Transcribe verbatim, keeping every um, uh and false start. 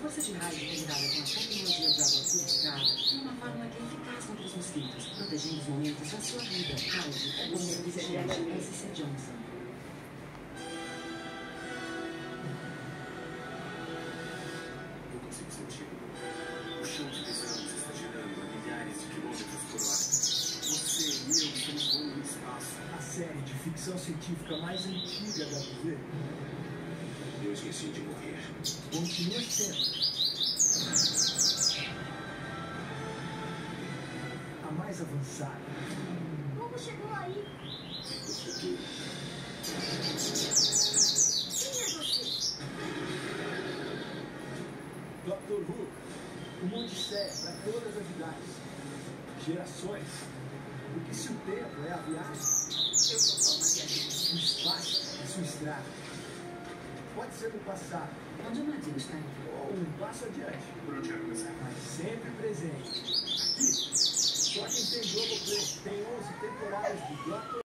força de raio integrada com a tecnologia de água purificada é uma fórmula que é eficaz contra os mosquitos, protegendo os momentos da sua vida. Raid é bom para você. S C Johnson. Eu consigo sentir. O chão de exames está girando a milhares de quilômetros por hora. Você e eu estamos voando no espaço. A série de ficção científica mais antiga da T V. Eu esqueci de morrer. Continua sendo a mais avançada. Como chegou aí? Do futuro. Quem é você? Doctor Who, um monte de série para todas as idades, gerações. Porque se o tempo é a viagem, Eu sou só uma viajante. o espaço é sua estrada. Pode ser no passado Onde o navio está indo? ou um passo adiante, Por onde vai começar? mas sempre presente. Aqui, só quem tem Globoplay tem onze temporadas de Doctor